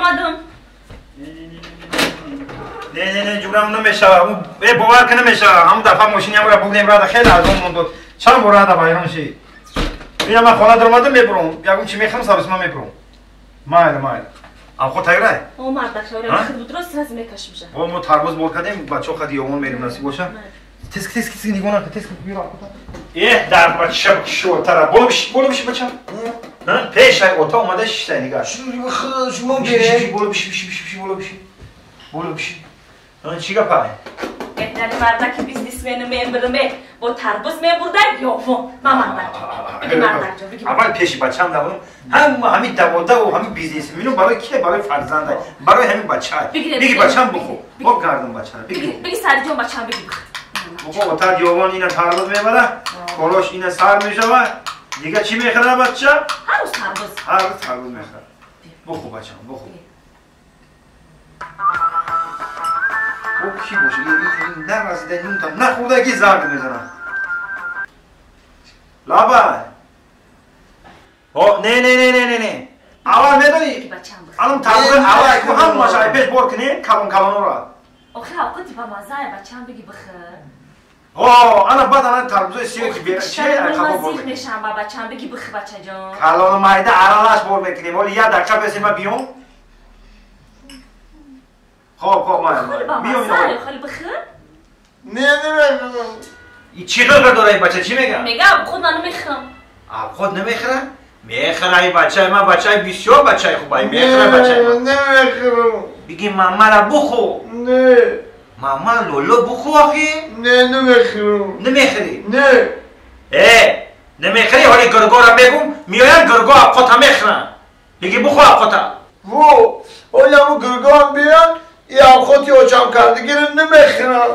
اومدم. نه جورم نمیشه. باور کنه نمیشه. همون دفعه ماشینم رو بردیم راه خیلی از اون موند. چند بار راه وایران شد. اینا من خانه در اومدم میبرم. یکم چی میخوام سرس من میبرم. مایل. ام خود تایره. او مرد دکتر خود بود راست راز میکشم شه. او ما ترمز بول کردیم بچه خودی اون میریم نصیب باشه. تسک نگاه نکن تسک بیرون. در بچه شو ترا برو بشی بچه. نه پیش اوتا اومده شیشه نگاه. شما بیه. برو بشی. نه چی گپای؟ بهتره مرد که بیزنسمن میبرمه با تربوز میبردن یا و مامان بگی مرد جا بگی. اول پیش بچه‌ام دارم. همین دوازده و همین بیزنسمنو برای کی؟ برای فرزنده. برای همین بچه. بگی بچه‌ام بخو. با گردم بچه. بگی سر جون بچه‌ام بگی. بخو اوتا دیوان اینا تربوز میبره. کلاش اینا سر میشوه. دیگه چی میخره بچه؟ هر روز تربوز میخره. بخو بچه‌ام بخو. کی باشه این نرسیده نون تا نخورده کی زرد میزنم لابا نه اول میدونی الان تربوز اول هم ماشای پیش بر کنی کلون را آخه اوقاتی با مزه بچه‌ام بگی بخیر انا بعد انا تربوز سیو که بیاره چیه کلون مزیق میشم با بچه‌ام بگی بخیر بچه جان کلون مایده علاش بر میکنیم ولی یه دقیقه بسیم بیام خب بیام خیلی بخیر نه این چی داره این بچه چی میگه؟ میگم خود من نمیخرم خود نمیخره؟ میخره این بچه من بچه بسیار بچه خوبه میخره بچه من نمیخرم بگی ماما را بخو نه ماما لولو بخو آخی؟ نه نمیخرم نمیخری؟ نه نمیخری حالی گرگا را بگم میاین گرگا اقوتا میخرن بگی بخو اقوتا حالی همون گرگا هم بیان یا خودی اوچم کردگی رو نمیخرم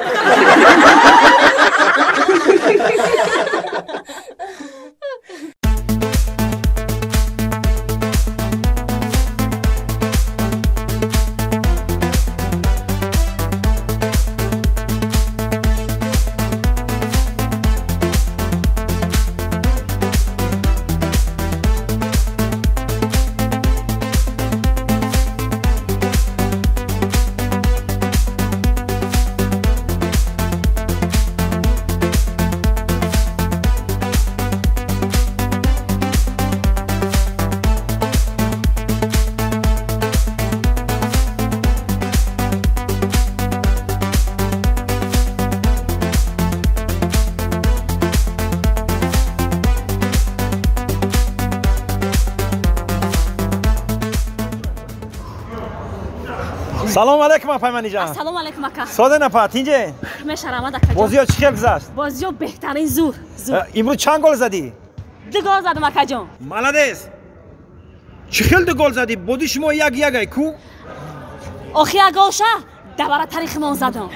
سلام علیکم پیمانی جان. سلام علیکم اکا. ساده نپات اینجا. میشرمد اکا جان. بازی‌ها چی خیلی گذشت؟ بازی‌ها بهترین زور. امروز چند گل زدی؟ 2 گل زدم اکا جان. مالادیس. چی خیلی 2 گل زدی؟ بودی شما یک کو؟ آخه اگاشه دوباره تاریخ ما زدم.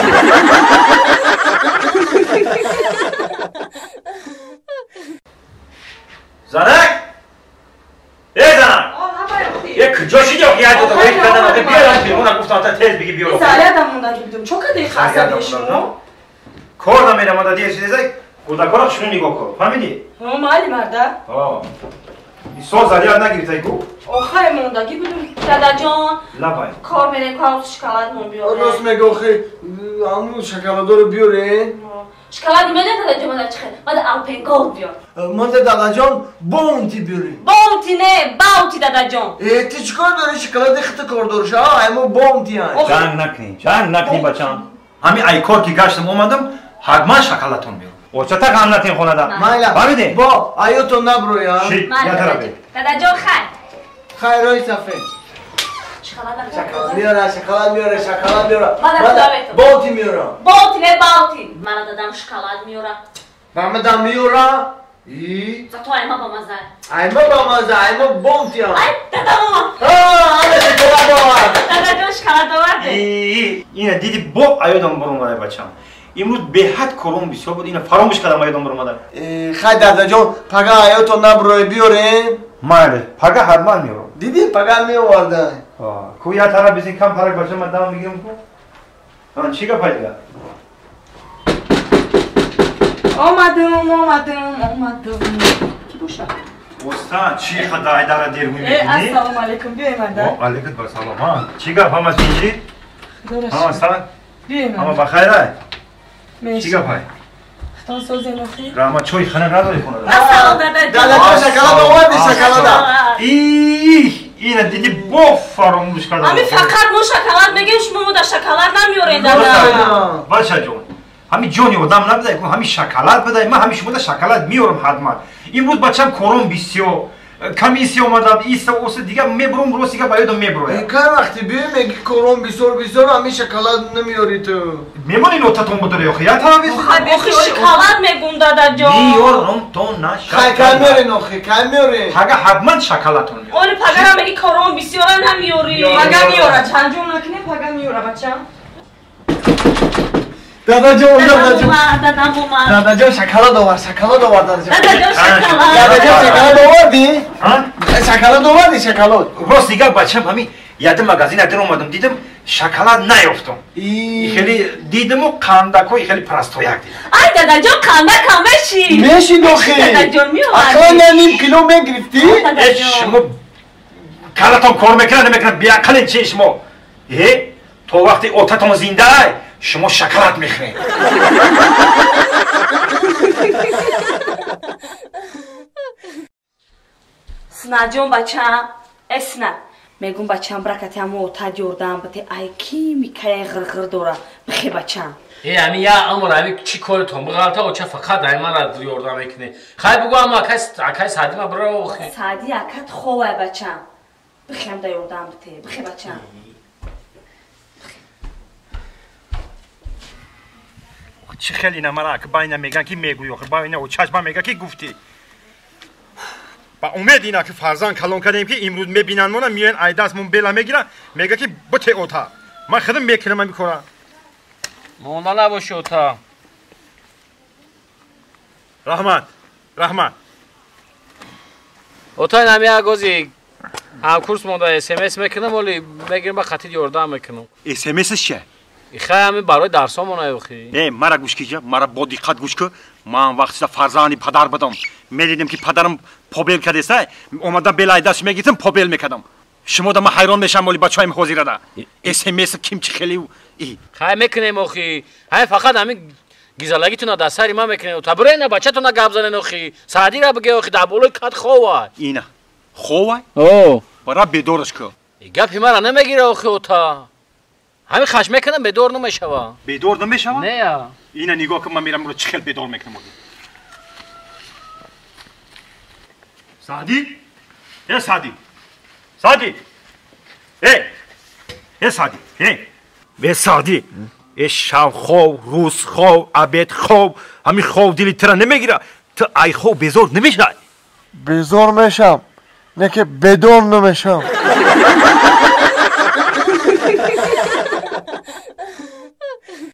زنک؟ زنک. یک جاشی جا خیال دو تا یک کدام که بیارم بیرون گفتم تا تیز بگی بیارم. سالیدم مونده که بدم چون کدی خاصه شما. کار نمیرم ماده دیگه چیزی کدا کار شما نگاه کن. فهمیدی؟ مالی مرده. این سال زدیات نگیری کو؟ آخه مونده که بدم دادا جان. لبای. کار میره کار شکلات مون بیاره. راست میگه آخه همون شکلاتا رو بیاره. شکلات میده دادا جان ماده چخه؟ ماده آلپنگول بیار. ماده دادا جان باونتی بیاره. باونتی نه باونتی دادا جان. تی چیکار داری شکلات خط کار دارش اما باونتی هست. جنگ نکنی بچه‌ام. همین ای کار که گشتم اومدم حتما شکلاتون بیارم. اوچه تا غم نتین خونه دا. فهمیدی؟ با ایوتون نبرو یا. دادا جان خیر. خیرای سفید. شکلات میاره. باونتی میاره. باونتی نه باونتی. من دادم شکلات میاره. فهمیدم میاره. تو ایما با مزه. ایما باونتی هم. دادا ماما. دادا جان شکلات آورده. اینه دیدی با ایودم برام برای بچه‌ام. امروز به حد کلون بسیار بود اینو فراموش کردم ایودم برام مادر. خیر دادا جان پگا ایوتون نبرو بیاره. ماله پگا حتما میارم. دیدی پگا میآورده. کوی ها طرف بزنی کم فرق باشه من دام میگیرم کو. چی کا پایده؟ اومدم. کی باشه؟ استاد چی خدای داره دیر می‌بینی؟ السلام علیکم بیای مادر. علیکم السلام. ها چی گپ هم از اینجی؟ ها استاد. بیای اما مادر. بخیره؟ مرسی. چی گپای؟ خدا سوزی نخی. راما چای خانه نداری خونه. السلام دادا جان. دادا شکلات آوردی شکلات. اینا دیدی با فراموش کردم. همین فقط ما شکلات میگیم شما در شکلات نمیارین دادا. باشه جون. همین جونی آدم نبوده که همین شکلات بده. من همین شما در شکلات میارم حتما. امروز بچم کورم بیسیو کمیسی اومدم ایسا اوسه دیگه میبرم روز دیگه باید میبرم. این کار وقتی بیای میگی کورم بیسور همین شکلات نمیاری تو. میمونی نوتاتون بداری آخه یا تاویز؟ آخه شکلات میگم دادا جان. میارم تو نه خیلی کم میاری نخی کم میاری. پگه حتما شکلاتون میارم. اولی پگه میگی کورم بسیار نمیاری. پگه میاره چند جون نکنی پگه میاره بچه. دادا جون دادا جون شکلات آورد دادا جون. دادا جان دادا جون شکلات. شکلات آوردی؟ ها؟ شکلات آوردی شکلات. راست دیگه بچم همین یاد مغازین ادر اومدم دیدم شکلات نیافتم. خیلی دیدم و قنداکوی خیلی پرستویک دیدم. ای دادا جان قنداک میشی. میشی نخی. دادا جان میومدی. اصلا نیم کیلو میگرفتی؟ دادا جان. شما کارتون کار میکنه نمیکنه بیا کلین چی شما؟ تو وقتی اوتاتون زنده شما شکلات میخورید. سنا جون بچم اسنا میگم بچم برکتی همو اوتا جوردم بته ای کی میکای غرغر دورا بخی بچم امی یا امر امی چی کارتون بغلطه و چه فقط ایمان را یوردم میکنه خیلی بگو اما اکای سادی ما برو خی سادی اکت خواه بچم بخیم دا یوردم بته بخی بچم چی خیلی نمرا که با اینا میگن که میگوی آخه با اینا و چشم میگه که گفتی با امید اینا که فرزان کلان کردیم که امروز میبینن مونا میان ایداس مون بلا میگیرن میگه که بته اوتا من خودم میکنم میکنم موندا نباشه اوتا رحمت اوتا نمی اگوزی هم کورس موندا اس میکنم ولی میگیرم با خطی یوردم میکنم اس چیه خیلی همین برای درسامون ایوخی نه مرا گوش کیجا مرا با دقت گوش که من وقتی فرزانی پدر بدم میدیدم که پدرم پوبل کرده اومدم بلای دست میگیرم پوبل میکردم شما دا من حیران میشم ولی بچه‌ام حاضر ده اس کیم چی خیلی خیلی میکنیم اخی همین فقط همین گیزالگیتون دا سری ما میکنیم تا برای نه بچه‌تون گپ زنن اخی سعدی را بگه اخی دا بولوی کات خواه اینا خواه او برا بدورش که گپی مرا نمیگیره اخی اوتا همین خشم میکنم به دور نمیشه به دور نمیشه نه یا اینا نگاه که من میرم رو چخل به دور میکنم سعدی سعدی سعدی شب خواب روز خواب عبید خواب همین خواب دلی ترا نمیگیره تو ای خواب بیزور نمیشه بیزور میشم نه که بدور نمیشم